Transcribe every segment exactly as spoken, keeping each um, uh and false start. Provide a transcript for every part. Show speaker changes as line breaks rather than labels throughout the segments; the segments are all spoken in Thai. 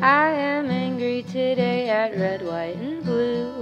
I am angry today at red, white and blue.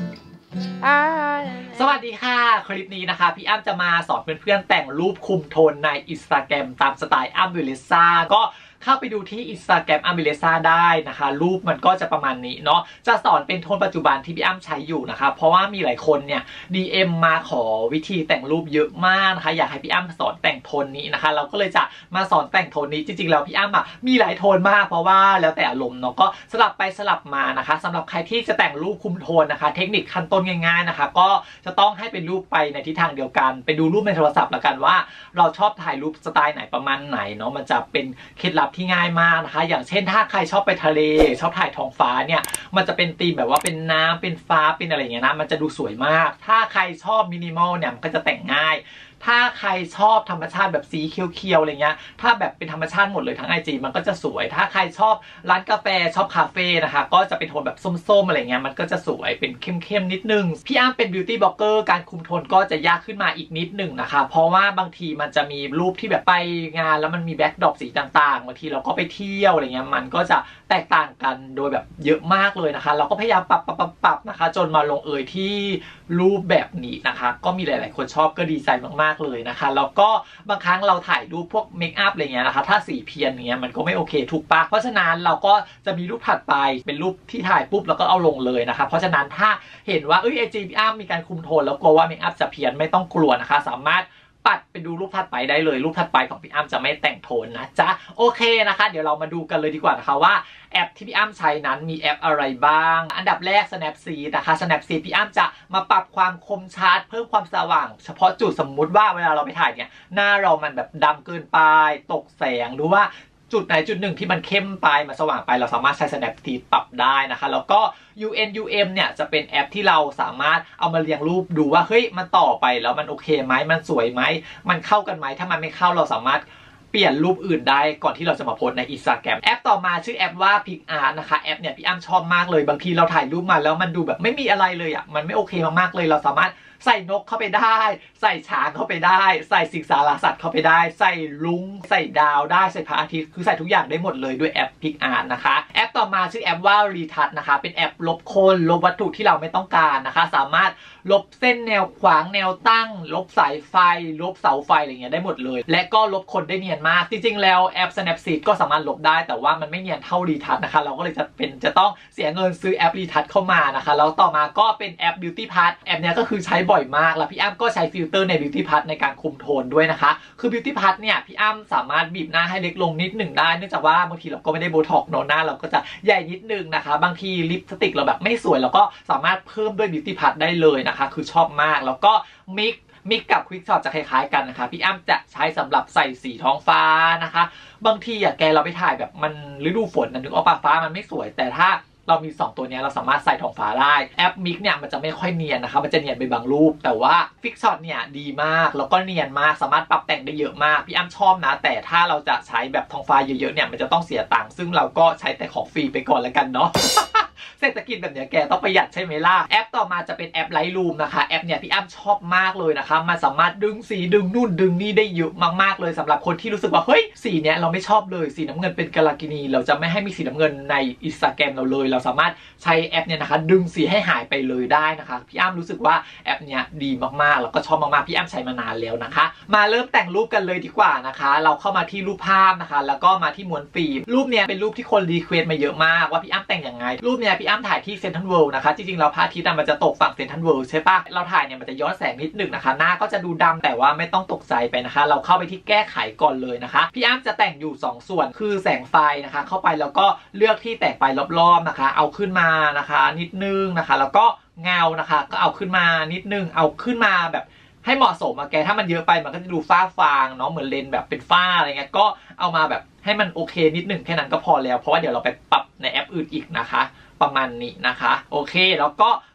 I
สวัสดีค่ะคลิปนี้นะคะพี่อ้ำจะมาสอนเพื่อนๆแต่งรูปคุมโทนใน Instagram ตามสไตล์อ้ำวิเลซ่าก็เข้าไปดูที่ Instagram อ้ำวิเลซ่าได้นะคะรูปมันก็จะประมาณนี้เนาะจะสอนเป็นโทนปัจจุบันที่พี่อ้ำใช้อยู่นะคะเพราะว่ามีหลายคนเนี่ย ดี เอ็ม มาขอวิธีแต่งรูปเยอะมากนะคะอยากให้พี่อ้ำสอนแต่งโทนนี้นะคะเราก็เลยจะมาสอนแต่งโทนนี้จริงๆแล้วพี่อ้ำอ่ะมีหลายโทนมากเพราะว่าแล้วแต่อารมณ์เนาะก็สลับไปสลับมานะคะสำหรับใครที่จะแต่งรูปคุมโทนนะคะเทคนิคขั้นต้นง่ายๆนะคะก็จะต้องให้เป็นรูปไปในทิศทางเดียวกันไปดูรูปในโทรศัพท์ละกันว่าเราชอบถ่ายรูปสไตล์ไหนประมาณไหนเนาะมันจะเป็นเคล็ดลับที่ง่ายมากนะคะอย่างเช่นถ้าใครชอบไปทะเลชอบถ่ายท้องฟ้าเนี่ยมันจะเป็นธีมแบบว่าเป็นน้ำเป็นฟ้าเป็นอะไรอย่างเงี้ยนะมันจะดูสวยมากถ้าใครชอบมินิมอลเนี่ยมันก็จะแต่งง่ายถ้าใครชอบธรรมชาติแบบสีเขียวๆอะไรเงี้ยถ้าแบบเป็นธรรมชาติหมดเลยทั้ง ไอ จี มันก็จะสวยถ้าใครชอบร้านกาแฟชอบคาเฟ่นะคะก็จะเป็นโทนแบบส้มๆอะไรเงี้ยมันก็จะสวยเป็นเข้มๆนิดนึงพี่อ้ำเป็นบิวตี้บล็อกเกอร์การคุมโทนก็จะยากขึ้นมาอีกนิดหนึ่งนะคะเพราะว่าบางทีมันจะมีรูปที่แบบไปงานแล้วมันมีแบ็คดรอปสีต่างๆบางทีเราก็ไปเที่ยวอะไรเงี้ยมันก็จะแตกต่างกันโดยแบบเยอะมากเลยนะคะเราก็พยายามปรับปรับปรับนะคะจนมาลงเอยที่รูปแบบนี้นะคะก็มีหลายๆคนชอบก็ดีใจมากๆเลยนะคะแล้วก็บางครั้งเราถ่ายรูปพวกเมคอัพอะไรเงี้ยนะคะถ้าสีเพี้ยนเงี้ยมันก็ไม่โอเคถูกปะเพราะฉะนั้นเราก็จะมีรูปถัดไปเป็นรูปที่ถ่ายปุ๊บแล้วก็เอาลงเลยนะคะเพราะฉะนั้นถ้าเห็นว่าเอ้ยไอจีพี่อ้ำมีการคุมโทนแล้วกลัวว่าเมคอัพจะเพี้ยนไม่ต้องกลัวนะคะสามารถปัดไปดูรูปถัดไปได้เลยรูปถัดไปของพี่อ้ำจะไม่แต่งโทนนะจ๊ะโอเคนะคะเดี๋ยวเรามาดูกันเลยดีกว่านะคะว่าแอปที่พี่อ้ำใช้นั้นมีแอปอะไรบ้างอันดับแรก Snapseed นะคะ Snapseed พี่อ้ำจะมาปรับความคมชัดเพิ่มความสว่างเฉพาะจุดสมมุติว่าเวลาเราไปถ่ายเนี่ยหน้าเรามันแบบดำเกินไปตกแสงหรือว่าจุดไหนจุดหนึ่งที่มันเข้มไปมันสว่างไปเราสามารถใช้ Snapseed ปรับได้นะคะแล้วก็ ยู เอ็น ยู เอ็ม เนี่ยจะเป็นแอปที่เราสามารถเอามาเรียงรูปดูว่าเฮ้ยมันต่อไปแล้วมันโอเคไหมมันสวยไหมมันเข้ากันไหมถ้ามันไม่เข้าเราสามารถเปลี่ยนรูปอื่นได้ก่อนที่เราจะมาโพสใน Instagram แอปต่อมาชื่อแอปว่า PicArt นะคะแอปเนี่ยพี่อ้ำชอบมากเลยบางทีเราถ่ายรูปมาแล้วมันดูแบบไม่มีอะไรเลยอ่ะมันไม่โอเคมากๆเลยเราสามารถใส่นกเข้าไปได้ใส่ช้างเข้าไปได้ใส่สิงสารสัตว์เข้าไปได้ใส่ลุงใส่ดาวได้ใส่พระอาทิตย์คือใส่ทุกอย่างได้หมดเลยด้วยแอป PicArt นะคะแอปต่อมาชื่อแอปว่า Retouch นะคะเป็นแอปลบโคนลบวัตถุที่เราไม่ต้องการนะคะสามารถลบเส้นแนวขวางแนวตั้งลบสายไฟลบเสาไฟอะไรเงี้ยได้หมดเลยและก็ลบคนได้เนียนมากจริงๆแล้วแอป Snapseed ก็สามารถลบได้แต่ว่ามันไม่เนียนเท่า Retouch นะคะเราก็เลยจะเป็นจะต้องเสียเงินซื้อแอป Retouch เข้ามานะคะแล้วต่อมาก็เป็นแอป Beauty Path แอปเนี้ยก็คือใช้บ่อยมากแล้วพี่อ้ำก็ใช้ฟิลเตอร์ใน Beauty Path ในการคุมโทนด้วยนะคะคือ Beauty Path เนี่ยพี่อ้ำสามารถบีบหน้าให้เล็กลงนิดหนึ่งได้เนื่องจากว่าบางทีเราก็ไม่ได้โบท็อกซ์เนาะหน้าเราก็จะใหญ่นิดนึงนะคะบางทีลิปสติกเราแบบไม่สวยเราก็สามารถเพิ่มด้วย Beauty Path ได้เลยนะคะคือชอบมากแล้วก็มิกมิกกับ Quick Shot จะคล้ายๆกันนะคะพี่อ้ำจะใช้สำหรับใส่สีท้องฟ้านะคะบางทีอะแกเราไปถ่ายแบบมันฤดูฝนนึกออกปะฟ้ามันไม่สวยแต่ถ้าเรามีสองตัวนี้เราสามารถใส่ท้องฟ้าได้แอปมิกเนี่ยมันจะไม่ค่อยเนียนนะคะมันจะเนียนไปบางรูปแต่ว่า Quick Shot เนี่ยดีมากแล้วก็เนียนมากสามารถปรับแต่งได้เยอะมากพี่อ้ำชอบนะแต่ถ้าเราจะใช้แบบท้องฟ้าเยอะๆเนี่ยมันจะต้องเสียตังค์ซึ่งเราก็ใช้แต่ของฟรีไปก่อนแล้วกันเนาะ เศรษฐกิจแบบนี้แกต้องประหยัดใช่ไหมล่ะแอปต่อมาจะเป็นแอป Lightroom นะคะแอปเนี่ยพี่อ้ำชอบมากเลยนะคะมันสามารถดึงสีดึงนู่นดึงนี่ได้เยอะมากๆเลยสำหรับคนที่รู้สึกว่าเฮ้ยสีเนี้ยเราไม่ชอบเลยสีน้ำเงินเป็นกาลากินีเราจะไม่ให้มีสีน้ำเงินใน Instagram เราเลยเราสามารถใช้แอปเนี่ยนะคะดึงสีให้หายไปเลยได้นะคะพี่อ้ำรู้สึกว่าแอปเนี้ยดีมากๆแล้วก็ชอบมากๆพี่อ้ำใช้มานานแล้วนะคะมาเริ่มแต่งรูปกันเลยดีกว่านะคะเราเข้ามาที่รูปภาพนะคะแล้วก็มาที่ม้วนฟิล์มรูปเนี้ยเป็นรูปที่คนรีเควสต์มาเยอะมากว่าพี่อ้ำแต่งยังไงรูปเนี้ยพี่อ้ำถ่ายที่เซ็นทรัลเวิลด์นะคะจริงๆเราพระอาทิตย์มันจะตกฝั่งเซ็นทรัลเวิลด์ใช่ปะเราถ่ายเนี่ยมันจะย้อนแสงนิดหนึ่งนะคะหน้าก็จะดูดำแต่ว่าไม่ต้องตกใจไปนะคะเราเข้าไปที่แก้ไขก่อนเลยนะคะพี่อ้ำจะแต่งอยู่สองส่วนคือแสงไฟนะคะเข้าไปแล้วก็เลือกที่แต่งไฟรอบๆนะคะเอาขึ้นมานะคะนิดนึงนะคะแล้วก็เงานะคะก็เอาขึ้นมานิดนึงเอาขึ้นมาแบบให้เหมาะสมอะแกถ้ามันเยอะไปมันก็จะดูฟ้าฟางเนาะเหมือนเลนแบบเป็นฝ้าอะไรเงี้ยก็เอามาแบบให้มันโอเคนิดนึงแค่นั้นก็พอแล้วเพราะว่าเดี๋ยวเราไปปรับในแอปอื่นอีกนะคะประมาณนี้นะคะโอเคแล้วก็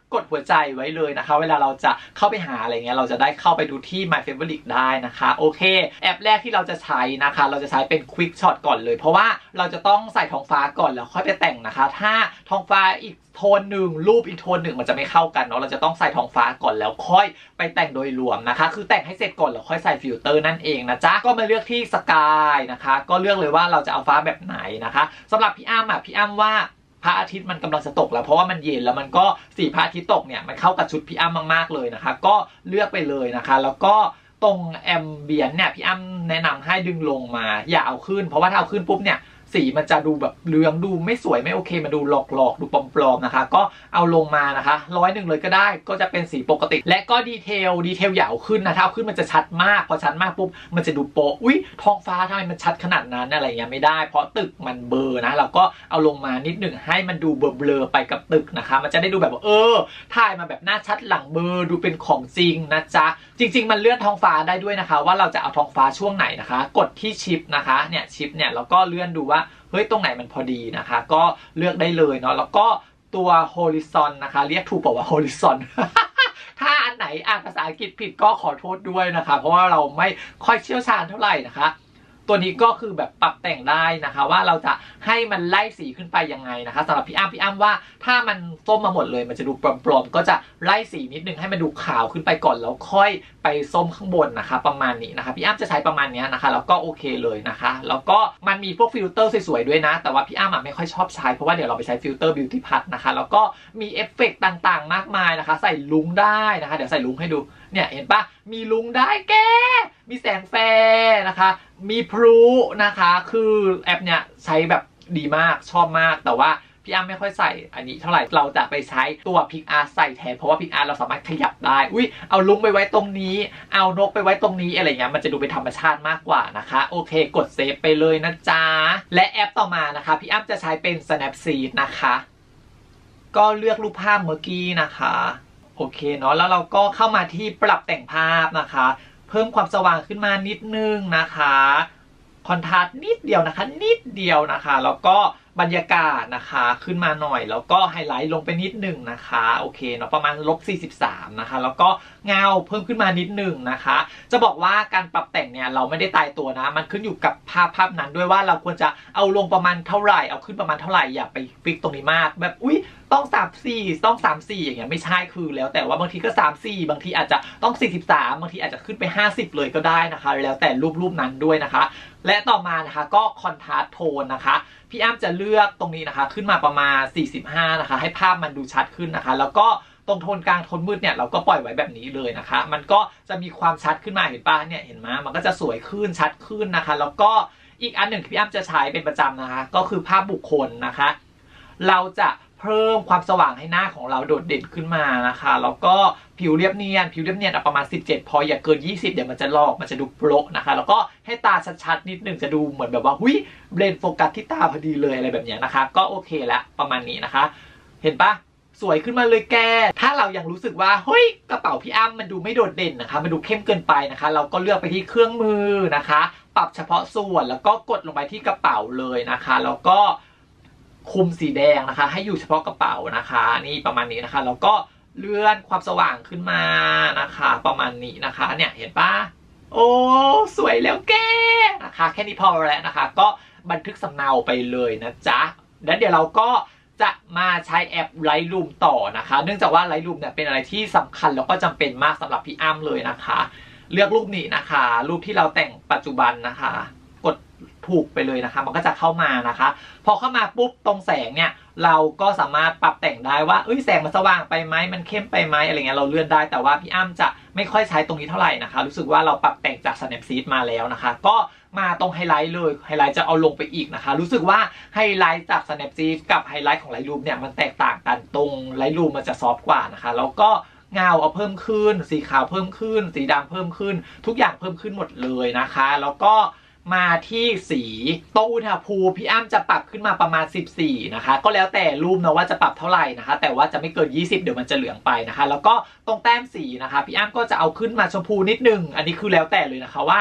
กดหัวใจไว้เลยนะคะเวลาเราจะเข้าไปหาอะไรเงี้ยเราจะได้เข้าไปดูที่ My Favorite ได้นะคะโอเคแอปแรกที่เราจะใช้นะคะเราจะใช้เป็น Quick Shot ก่อนเลยเพราะว่าเราจะต้องใส่ท้องฟ้าก่อนแล้วค่อยไปแต่งนะคะถ้าท้องฟ้าอีกโทนหนึ่งรูปอีกโทนหนึ่งมันจะไม่เข้ากันเนาะเราจะต้องใส่ท้องฟ้าก่อนแล้วค่อยไปแต่งโดยรวมนะคะคือแต่งให้เสร็จก่อนแล้วค่อยใส่ฟิลเตอร์นั่นเองนะจ๊ะก็มาเลือกที่สกายนะคะก็เลือกเลยว่าเราจะเอาฟ้าแบบไหนนะคะสำหรับพี่อ้ำอ่ะพี่อ้ำว่าพระอาทิตย์มันกำลังจะตกแล้วเพราะว่ามันเย็นแล้วมันก็สีพระอาทิตย์ตกเนี่ยมันเข้ากับชุดพี่อ้ำมากๆเลยนะคะก็เลือกไปเลยนะคะแล้วก็ตรงแอมเบียนเนี่ยพี่อ้ำแนะนำให้ดึงลงมาอย่าเอาขึ้นเพราะว่าถ้าเอาขึ้นปุ๊บเนี่ยสีมันจะดูแบบเหลืองดูไม่สวยไม่โอเคมันดูหลอกๆดูปลอมๆนะคะก็เอาลงมานะคะร้อยหนึ่งเลยก็ได้ก็จะเป็นสีปกติและก็ดีเทลดีเทลอย่าเอาขึ้นนะถ้าเอาขึ้นมันจะชัดมากพอชัดมากปุ๊บมันจะดูโป๊ะอุ้ยท้องฟ้าทำไมมันชัดขนาดนั้นอะไรเงี้ยไม่ได้เพราะตึกมันเบลอนะเราก็เอาลงมานิดหนึ่งให้มันดูเบลอๆไปกับตึกนะคะมันจะได้ดูแบบว่าเออถ่ายมาแบบหน้าชัดหลังเบลอดูเป็นของจริงนะจ๊ะจริงๆมันเลื่อนท้องฟ้าได้ด้วยนะคะว่าเราจะเอาท้องฟ้าช่วงไหนนะคะกดที่ชิปนะคะเนี่ยชิปเนี่ยแล้วก็เลื่อนดูว่าเฮ้ยตรงไหนมันพอดีนะคะก็เลือกได้เลยเนาะแล้วก็ตัว horizon นะคะเรียกถูกเปล่าวะ horizon ถ้าอันไหนอ่านภาษาอังกฤษผิดก็ขอโทษด้วยนะคะเพราะว่าเราไม่ค่อยเชี่ยวชาญเท่าไหร่นะคะตัวนี้ก็คือแบบปรับแต่งได้นะคะว่าเราจะให้มันไล่สีขึ้นไปยังไงนะคะสำหรับพี่อ้ำพี่อ้ำว่าถ้ามันส้มมาหมดเลยมันจะดูปลอมๆก็จะไล่สีนิดนึงให้มันดูขาวขึ้นไปก่อนแล้วค่อยไปส้มข้างบนนะคะประมาณนี้นะคะพี่อ้ำจะใช้ประมาณนี้นะคะแล้วก็โอเคเลยนะคะแล้วก็มันมีพวกฟิลเตอร์สวยๆด้วยนะแต่ว่าพี่อ้ำไม่ค่อยชอบใช้เพราะว่าเดี๋ยวเราไปใช้ฟิลเตอร์บิวตี้พัทนะคะแล้วก็มีเอฟเฟกต์ต่างๆมากมายนะคะใส่ลุ้งได้นะคะเดี๋ยวใส่ลุ้งให้ดูเนี่ยเห็นปะมีลุ้งได้แกมีแสงแฟร์นะคะมีพลุนะคะคือแอปเนี่ยใช้แบบดีมากชอบมากแต่ว่าพี่อ้ำไม่ค่อยใส่อันนี้เท่าไหร่เราจะไปใช้ตัวพิกอาร์ใส่แทนเพราะว่าพิกอาร์เราสามารถขยับได้อุ้ยเอาลุ้งไปไว้ตรงนี้เอานกไปไว้ตรงนี้อะไรเงี้ยมันจะดูเป็นธรรมชาติมากกว่านะคะโอเคกดเซฟไปเลยนะจ๊ะและแอปต่อมานะคะพี่อ้ำจะใช้เป็น Snapseed นะคะก็เลือกรูปภาพเมื่อกี้นะคะโอเคเนาะแล้วเราก็เข้ามาที่ปรับแต่งภาพนะคะเพิ่มความสว่างขึ้นมานิดนึงนะคะคอนทราสต์นิดเดียวนะคะนิดเดียวนะคะแล้วก็บรรยากาศนะคะขึ้นมาหน่อยแล้วก็ไฮไลท์ลงไปนิดหนึ่งนะคะโอเคเนาะประมาณลบสี่สิบสามนะคะแล้วก็เงาเพิ่มขึ้นมานิดหนึ่งนะคะจะบอกว่าการปรับแต่งเนี่ยเราไม่ได้ตายตัวนะมันขึ้นอยู่กับภาพภาพนั้นด้วยว่าเราควรจะเอาลงประมาณเท่าไหร่เอาขึ้นประมาณเท่าไหร่อย่าไปฟิกตรงนี้มากแบบอุ๊ยต้องสามสี่ต้องสามสี่อย่างเงี้ยไม่ใช่คือแล้วแต่ว่าบางทีก็สามสี่บางทีอาจจะต้องสี่สิบสามบางทีอาจจะขึ้นไปห้าสิบเลยก็ได้นะคะแล้วแต่รูปรูปนั้นด้วยนะคะและต่อมานะคะก็คอนทราสต์โทนนะคะพี่อ้ำจะเลือกตรงนี้นะคะขึ้นมาประมาณสี่สิบห้านะคะให้ภาพมันดูชัดขึ้นนะคะแล้วก็ตรงโทนกลางโทนมืดเนี่ยเราก็ปล่อยไว้แบบนี้เลยนะคะมันก็จะมีความชัดขึ้นมาเห็นป่ะเนี่ยเห็นไหมมันก็จะสวยขึ้นชัดขึ้นนะคะแล้วก็อีกอันหนึ่งที่พี่อ้ำจะใช้เป็นประจำนะคะก็คือภาพบุคคลนะคะเราจะเพิ่มความสว่างให้หน้าของเราโดดเด่นขึ้นมานะคะแล้วก็ผิวเรียบเนียนผิวเรียบเนียนประมาณสิบเจ็ดพออย่าเกินยี่สิบเดี๋ยวมันจะลอกมันจะดูโปรนะคะแล้วก็ให้ตาชัดๆนิดนึงจะดูเหมือนแบบว่าหุ้ยเบลนโฟกัสที่ตาพอดีเลยอะไรแบบนี้นะคะก็โอเคแล้วประมาณนี้นะคะเห็นปะสวยขึ้นมาเลยแกถ้าเรายังรู้สึกว่าเฮ้ยกระเป๋าพี่อ้ำมันดูไม่โดดเด่นนะคะมันดูเข้มเกินไปนะคะเราก็เลือกไปที่เครื่องมือนะคะปรับเฉพาะส่วนแล้วก็กดลงไปที่กระเป๋าเลยนะคะแล้วก็คุมสีแดงนะคะให้อยู่เฉพาะกระเป๋านะคะนี่ประมาณนี้นะคะแล้วก็เลื่อนความสว่างขึ้นมานะคะประมาณนี้นะคะเนี่ยเห็นปะโอ้สวยแล้วแกนะคะแค่นี้พอแล้วนะคะก็บันทึกสำเนาไปเลยนะจ๊ะแล้วเดี๋ยวเราก็จะมาใช้แอป Lightroom ต่อนะคะเนื่องจากว่า Lightroom เนี่ยเป็นอะไรที่สำคัญแล้วก็จำเป็นมากสำหรับพี่อ้ำเลยนะคะเลือกรูปนี้นะคะรูปที่เราแต่งปัจจุบันนะคะกดถูกไปเลยนะคะมันก็จะเข้ามานะคะพอเข้ามาปุ๊บตรงแสงเนี่ยเราก็สามารถปรับแต่งได้ว่าเอ้ยแสงมันสว่างไปไหมมันเข้มไปไหมอะไรเงี้ยเราเลื่อนได้แต่ว่าพี่อ้ำจะไม่ค่อยใช้ตรงนี้เท่าไหร่นะคะรู้สึกว่าเราปรับแต่งจาก Snapseed มาแล้วนะคะก็มาตรงไฮไลท์เลยไฮไลท์จะเอาลงไปอีกนะคะรู้สึกว่าไฮไลท์จาก Snapseed กับไฮไลท์ของ Lightroom เนี่ยมันแตกต่างกันตรง Lightroom มันจะซอฟต์กว่านะคะแล้วก็เงาเอาเพิ่มขึ้นสีขาวเพิ่มขึ้นสีดำเพิ่มขึ้นทุกอย่างเพิ่มขึ้นหมดเลยนะคะแล้วก็มาที่สีตรงอุณหภูมิพี่อ้ำจะปรับขึ้นมาประมาณสิบสี่นะคะก็แล้วแต่รูปนะว่าจะปรับเท่าไหร่นะคะแต่ว่าจะไม่เกินยี่สิบเดี๋ยวมันจะเหลืองไปนะคะแล้วก็ตรงแต้มสีนะคะพี่อ้ำก็จะเอาขึ้นมาชมพูนิดนึงอันนี้คือแล้วแต่เลยนะคะว่า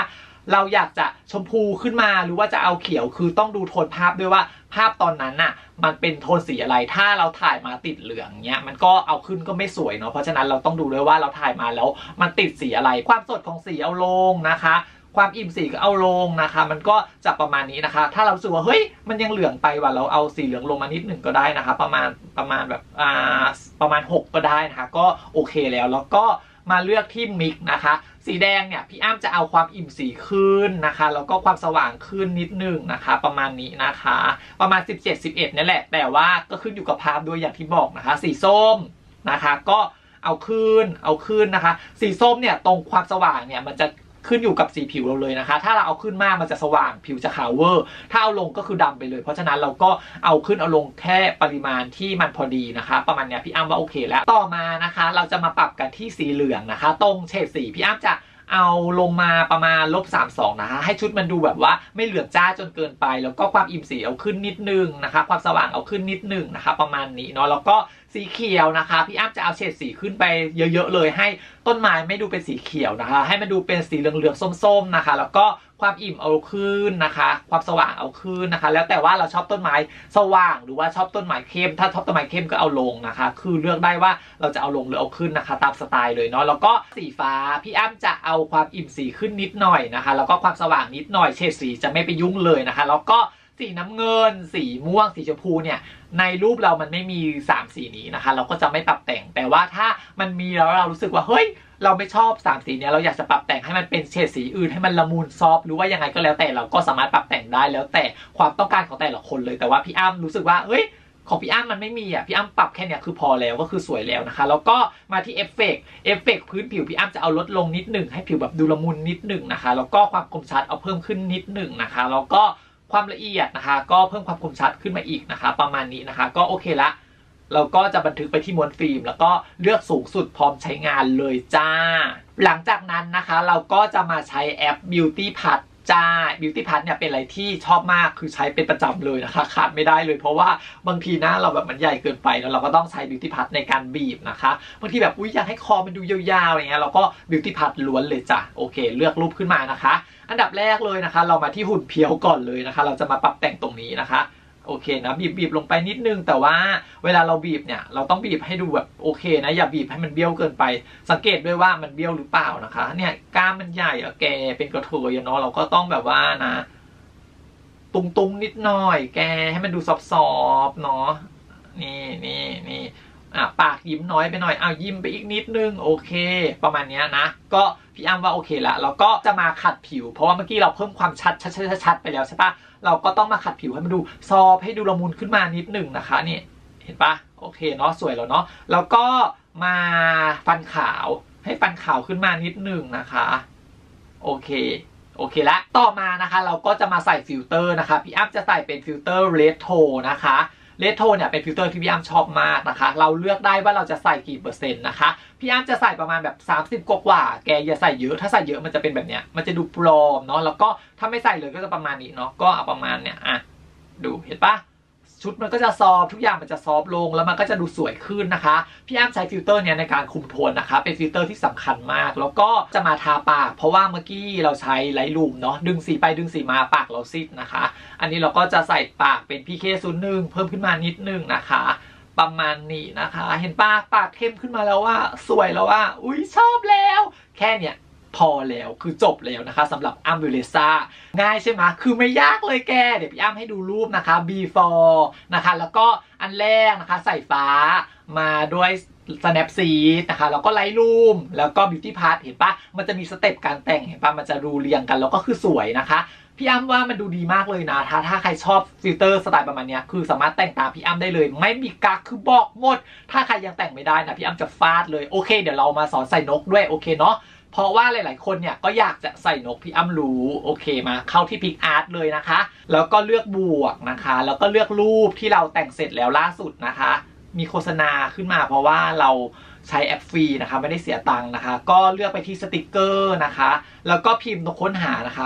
เราอยากจะชมพูขึ้นมาหรือว่าจะเอาเขียวคือต้องดูโทนภาพด้วยว่าภาพตอนนั้นน่ะมันเป็นโทนสีอะไรถ้าเราถ่ายมาติดเหลืองเงี้ยมันก็เอาขึ้นก็ไม่สวยเนาะเพราะฉะนั้นเราต้องดูด้วยว่าเราถ่ายมาแล้วมันติดสีอะไรความสดของสีเอาลงนะคะความอิ่มสีก็เอาลงนะคะมันก็จะประมาณนี้นะคะถ้าเรารู้สึกว่าเฮ้ยมันยังเหลืองไปว่ะเราเอาสีเหลืองลงมานิดหนึ่งก็ได้นะคะประมาณประมาณแบบอ่าประมาณหกก็ได้นะคะก็โอเคแล้วแล้วก็มาเลือกที่มิกนะคะสีแดงเนี่ยพี่อ้ำจะเอาความอิ่มสีขึ้นนะคะแล้วก็ความสว่างขึ้นนิดนึงนะคะประมาณนี้นะคะประมาณสิบเจ็ด สิบเอ็ดนี่แหละแต่ว่าก็ขึ้นอยู่กับภาพด้วยอย่างที่บอกนะคะสีส้มนะคะก็เอาขึ้นเอาขึ้นนะคะสีส้มเนี่ยตรงความสว่างเนี่ยมันจะขึ้นอยู่กับสีผิวเราเลยนะคะถ้าเราเอาขึ้นมากมันจะสว่างผิวจะขาวเวอร์ถ้าเอาลงก็คือดำไปเลยเพราะฉะนั้นเราก็เอาขึ้นเอาลงแค่ปริมาณที่มันพอดีนะคะประมาณเนี้ยพี่อ้ำว่าโอเคแล้วต่อมานะคะเราจะมาปรับกันที่สีเหลืองนะคะตรงเฉดสีพี่อ้ำจะเอาลงมาประมาณลบสามสองนะคะให้ชุดมันดูแบบว่าไม่เหลืองจ้าจนเกินไปแล้วก็ความอิ่มสีเอาขึ้นนิดนึงนะคะความสว่างเอาขึ้นนิดนึงนะคะประมาณนี้เนาะแล้วก็สีเขียวนะคะพี่อ้ำจะเอาเฉดสีขึ้นไปเยอะๆเลยให้ต้นไม้ไม่ดูเป็นสีเขียวนะคะให้มันดูเป็นสีเหลืองๆส้มๆนะคะแล้วก็ความอิ่มเอาขึ้นนะคะความสว่างเอาขึ้นนะคะแล้วแต่ว่าเราชอบต้นไม้สว่างหรือว่าชอบต้นไม้เข้มถ้าชอบต้นไม้เข้มก็เอาลงนะคะคือเลือกได้ว่าเราจะเอาลงหรือเอาขึ้นนะคะตามสไตล์เลยเนาะแล้วก็สีฟ้าพี่อ้ำจะเอาความอิ่มสีขึ้นนิดหน่อยนะคะแล้วก็ความสว่างนิดหน่อยเฉดสีจะไม่ไปยุ่งเลยนะคะแล้วก็สีน้ำเงินสีม่วงสีชมพูเนี่ยในรูปเรามันไม่มีสามสีนี้นะคะเราก็จะไม่ปรับแต่งแต่ว่าถ้ามันมีแล้วเรารู้สึกว่าเฮ้ยเราไม่ชอบสามสีนี้เราอยากจะปรับแต่งให้มันเป็นเฉดสีอื่นให้มันละมุนซอฟหรือว่ายังไงก็แล้วแต่เราก็สามารถปรับแต่งได้แล้วแต่ความต้องการของแต่ละคนเลยแต่ว่าพี่อ้ำรู้สึกว่าเฮ้ยของพี่อ้ำมันไม่มีอ่ะพี่อ้ำปรับแค่เนี้ยคือพอแล้วก็คือสวยแล้วนะคะแล้วก็มาที่เอฟเฟกต์เอฟเฟกต์พื้นผิวพี่อ้ำจะเอาลดลงนิดหนึ่งให้ผิวแบบดูละมุนนิดหนึ่งนะคะแล้วก็ความคมชัดเอาเพิ่มขึ้นนิดหนึ่งนะคะแล้วก็ความละเอียดนะคะก็เพิ่มความคมชัดขึ้นมาอีกนะคะประมาณนี้นะคะก็โอเคละเราก็จะบันทึกไปที่ม้วนฟิล์มแล้วก็เลือกสูงสุดพร้อมใช้งานเลยจ้าหลังจากนั้นนะคะเราก็จะมาใช้แอป Beauty Pad จ้า Beauty Pad เนี่ยเป็นอะไรที่ชอบมากคือใช้เป็นประจำเลยนะคะขาดไม่ได้เลยเพราะว่าบางทีหน้าเราแบบมันใหญ่เกินไปแล้วเราก็ต้องใช้ Beauty Pad ในการบีบนะคะบางทีแบบอุ้ยอยากให้คอมันดูยาวๆอย่างเงี้ยเราก็ Beauty Pad ล้วนเลยจ้ะโอเคเลือกรูปขึ้นมานะคะอันดับแรกเลยนะคะเรามาที่หุ่นเพียวก่อนเลยนะคะเราจะมาปรับแต่งตรงนี้นะคะโอเคนะบีบบีบลงไปนิดนึงแต่ว่าเวลาเราบีบเนี่ยเราต้องบีบให้ดูแบบโอเคนะอย่าบีบให้มันเบี้ยวเกินไปสังเกตด้วยว่ามันเบี้ยวหรือเปล่านะคะเนี่ยกล้ามมันใหญ่อะแกเป็นกระเทยเนาะเราก็ต้องแบบว่านะตุงตุงนิดหน่อยแกให้มันดูซอฟๆเนาะนี่นี่นี่อ่ะปากยิ้มน้อยไปหน่อยเอายิ้มไปอีกนิดนึงโอเคประมาณนี้นะก็พี่อ้ำว่าโอเคละเราก็จะมาขัดผิวเพราะว่าเมื่อกี้เราเพิ่มความชัดชัดชัดชัดไปแล้วใช่ปะเราก็ต้องมาขัดผิวให้มันดูซอฟให้ดูละมุนขึ้นมานิดหนึ่งนะคะนี่เห็นปะโอเคเนาะสวยแล้วเนาะแล้วก็มาฟันขาวให้ฟันขาวขึ้นมานิดหนึ่งนะคะโอเคโอเคละต่อมานะคะเราก็จะมาใส่ฟิลเตอร์นะคะพี่อ้ำจะใส่เป็นฟิลเตอร์เรดโทนนะคะเรดโทนเนี่ยเป็นฟิลเตอร์ที่พี่อ้ำชอบมากนะคะเราเลือกได้ว่าเราจะใส่กี่เปอร์เซ็นต์นะคะพี่อ้ำจะใส่ประมาณแบบสามสิบกว่าแกอย่าใส่เยอะถ้าใส่เยอะมันจะเป็นแบบเนี้ยมันจะดูปลอมเนาะแล้วก็ถ้าไม่ใส่เลยก็จะประมาณนี้เนาะก็เอาประมาณเนี้ยอ่ะดูเห็นปะชุดมันก็จะซอฟทุกอย่างมันจะซอฟลงแล้วมันก็จะดูสวยขึ้นนะคะพี่อ้ำใช้ฟิลเตอร์เนี้ยในการคุมโทนนะคะเป็นฟิลเตอร์ที่สำคัญมากแล้วก็จะมาทาปากเพราะว่าเมื่อกี้เราใช้ไลท์รูมเนาะดึงสีไปดึงสีมาปากเราซีดนะคะอันนี้เราก็จะใส่ปากเป็น พี เค ศูนย์หนึ่ง เพิ่มขึ้นมานิดนึงนะคะประมาณนี้นะคะเห็นปะปากเข้มขึ้นมาแล้วว่าสวยแล้วว่าอุ้ยชอบแล้วแค่เนี้ยพอแล้วคือจบแล้วนะคะสำหรับอัมบิเลซ่าง่ายใช่ไหมคือไม่ยากเลยแกเดี๋ยวพี่อ้ำให้ดูรูปนะคะ before นะคะแล้วก็อันแรกนะคะใส่ฟ้ามาด้วย Snapseed นะคะแล้วก็ Lightroom แล้วก็ Beauty Pad เห็นปะมันจะมีสเต็ปการแต่งเห็นปะมันจะรูเรียงกันแล้วก็คือสวยนะคะพี่อ้ำว่ามันดูดีมากเลยนะถ้าถ้าใครชอบฟิลเตอร์สไตล์ประมาณนี้คือสามารถแต่งตามพี่อ้ำได้เลยไม่มีกักคือบอกหมดถ้าใครยังแต่งไม่ได้นะพี่อ้ำจะฟาดเลยโอเคเดี๋ยวเรามาสอนใส่นกด้วยโอเคเนาะเพราะว่าหลายๆคนเนี่ยก็อยากจะใส่นกพี่อ้ำรู้โอเคมาเข้าที่พิกอาร์ตเลยนะคะแล้วก็เลือกบวกนะคะแล้วก็เลือกรูปที่เราแต่งเสร็จแล้วล่าสุดนะคะมีโฆษณาขึ้นมาเพราะว่าเราใช้แอปฟรีนะคะไม่ได้เสียตังค์นะคะก็เลือกไปที่สติกเกอร์นะคะแล้วก็พิมพ์ค้นหานะคะ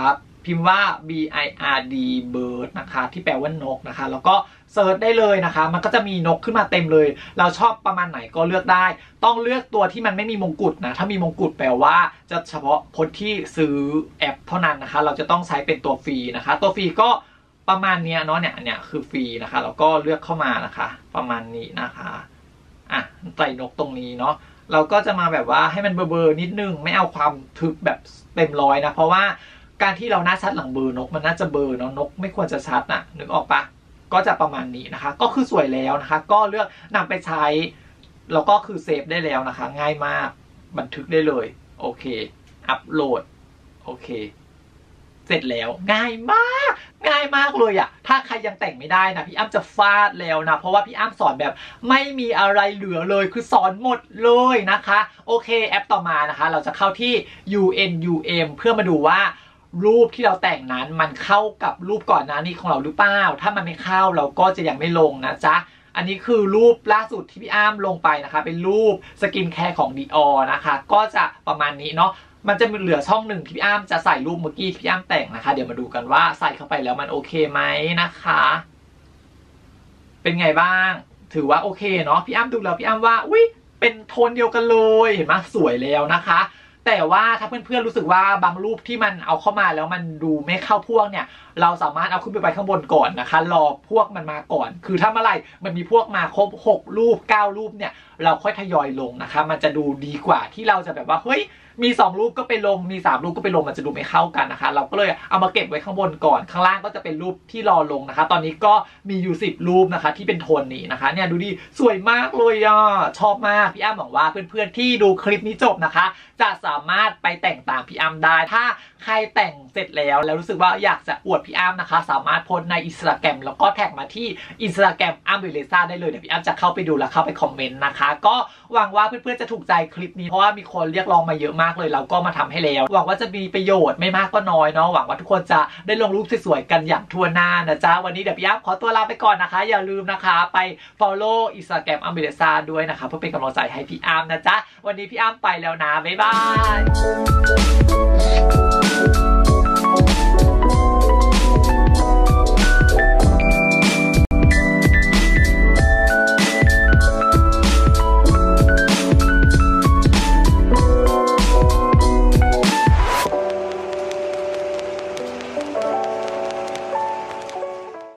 พิมพ์ว่า b i r d bird นะคะที่แปลว่านกนะคะแล้วก็เซิร์ชได้เลยนะคะมันก็จะมีนกขึ้นมาเต็มเลยเราชอบประมาณไหนก็เลือกได้ต้องเลือกตัวที่มันไม่มีมงกุฎนะถ้ามีมงกุฎแปลว่าจะเฉพาะคนที่ซื้อแอปเท่านั้นนะคะเราจะต้องใช้เป็นตัวฟรีนะคะตัวฟรีก็ประมาณนี้เนาะเนี่ยเนี่ยคือฟรีนะคะแล้วก็เลือกเข้ามานะคะประมาณนี้นะคะอ่ะใส่นกตรงนี้เนาะเราก็จะมาแบบว่าให้มันเบลอๆนิดนึงไม่เอาความทึบแบบเต็มร้อยนะเพราะว่าการที่เราหน้าชัดหลังเบลอนกมันน่าจะเบลอเนาะนกไม่ควรจะชัดนะนึกออกปะก็จะประมาณนี้นะคะก็คือสวยแล้วนะคะก็เลือกนำไปใช้แล้วก็คือเซฟได้แล้วนะคะง่ายมากบันทึกได้เลยโอเคอัปโหลดโอเคเสร็จแล้วง่ายมากง่ายมากเลยอะถ้าใครยังแต่งไม่ได้นะพี่อ้ำจะฟาดแล้วนะเพราะว่าพี่อ้ำสอนแบบไม่มีอะไรเหลือเลยคือสอนหมดเลยนะคะโอเคแอปต่อมานะคะเราจะเข้าที่ ยู เอ็น ยู เอ็ม เพื่อมาดูว่ารูปที่เราแต่งนั้นมันเข้ากับรูปก่อนหน้านี้ของเราหรือเปล่าถ้ามันไม่เข้าเราก็จะยังไม่ลงนะจ๊ะอันนี้คือรูปล่าสุดที่พี่อ้ำลงไปนะคะเป็นรูปสกินแคร์ของ Dior นะคะก็จะประมาณนี้เนาะมันจะเหลือช่องหนึ่งที่พี่อ้ำจะใส่รูปเมื่อกี้ที่พี่อ้ำแต่งนะคะเดี๋ยวมาดูกันว่าใส่เข้าไปแล้วมันโอเคไหมนะคะเป็นไงบ้างถือว่าโอเคเนาะพี่อ้ำดูแล้วพี่อ้ำว่าอุ้ยเป็นโทนเดียวกันเลยเห็นไหมสวยแล้วนะคะแต่ว่าถ้าเพื่อนๆรู้สึกว่าบางรูปที่มันเอาเข้ามาแล้วมันดูไม่เข้าพวกเนี่ยเราสามารถเอาขึ้นไปไว้ข้างบนก่อนนะคะรอพวกมันมาก่อนคือถ้าเมื่อไหร่มันมีพวกมาครบหกรูปเก้ารูปเนี่ยเราค่อยทยอยลงนะคะมันจะดูดีกว่าที่เราจะแบบว่าเฮ้ยมีสองรูปก็ไปลงมีสามรูปก็ไปลงมันจะดูไม่เข้ากันนะคะเราก็เลยเอามาเก็บไว้ข้างบนก่อนข้างล่างก็จะเป็นรูปที่รอลงนะคะตอนนี้ก็มีอยู่สิบรูปนะคะที่เป็นโทนนี้นะคะเนี่ยดูดิสวยมากเลยอ่ะชอบมากพี่อ้ำหวังว่าเพื่อนๆที่ดูคลิปนี้จบนะคะจะสามารถไปแต่งตามพี่อ้ำได้ถ้าใครแต่งเสร็จแล้วแล้วรู้สึกว่าอยากจะอวดพี่อ้ำนะคะสามารถโพสในอินสตาแกรมแล้วก็แท็กมาที่อินสตาแกรมอ้ำเวเลซ่าได้เลยเดี๋ยวพี่อ้ำจะเข้าไปดูแล้วเข้าไปคอมเมนต์นะคะก็หวังว่าเพื่อนๆจะถูกใจคลิปนี้เพราะว่ามีคนเรียกร้องมาเยอะมากเลยเราก็มาทำให้แล้วหวังว่าจะมีประโยชน์ไม่มากก็น้อยเนาะหวังว่าทุกคนจะได้ลงรูปสวยๆกันอย่างทั่วหน้านะจ๊ะวันนี้เดี๋ยวพี่อ้ำขอตัวลาไปก่อนนะคะอย่าลืมนะคะไป follow อินสตาแกรมอ้ำเวเลซ่าด้วยนะคะเพื่อเป็นกำลังใจให้พี่อ้ำนะจ๊ะวันนี้พี่อ้ำไปแล้วนะบ๊ายบาย